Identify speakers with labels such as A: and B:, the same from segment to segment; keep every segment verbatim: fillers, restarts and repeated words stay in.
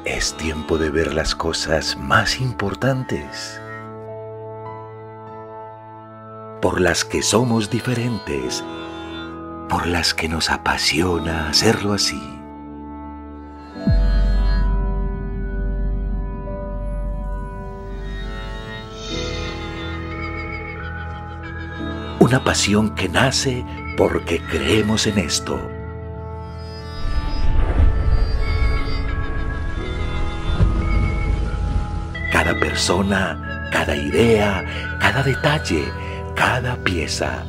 A: Es tiempo de ver las cosas más importantes, por las que somos diferentes, por las que nos apasiona hacerlo así. Una pasión que nace porque creemos en esto. Cada persona, cada idea, cada detalle, cada pieza.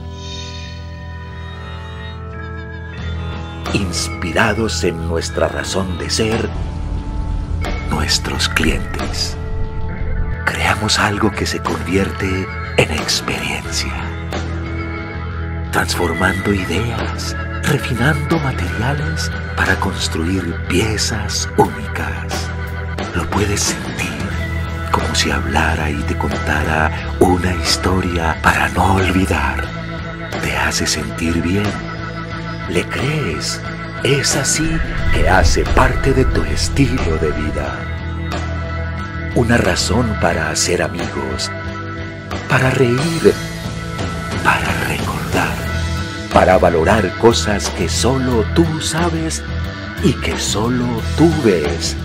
A: Inspirados en nuestra razón de ser, nuestros clientes. Creamos algo que se convierte en experiencia. Transformando ideas, refinando materiales para construir piezas únicas. Lo puedes sentir, como si hablara y te contara una historia para no olvidar. Te hace sentir bien. Le crees. Es así que hace parte de tu estilo de vida. Una razón para hacer amigos, para reír, para recordar, para valorar cosas que solo tú sabes y que solo tú ves.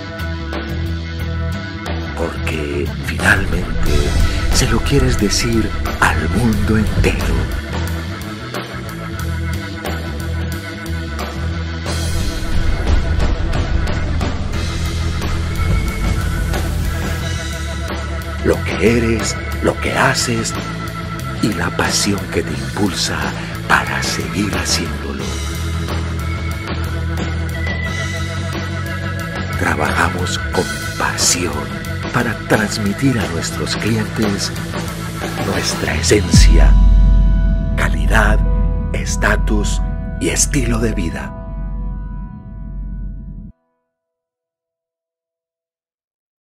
A: Porque finalmente se lo quieres decir al mundo entero. Lo que eres, lo que haces y la pasión que te impulsa para seguir haciéndolo. Trabajamos con pasión para transmitir a nuestros clientes nuestra esencia, calidad, estatus y estilo de vida.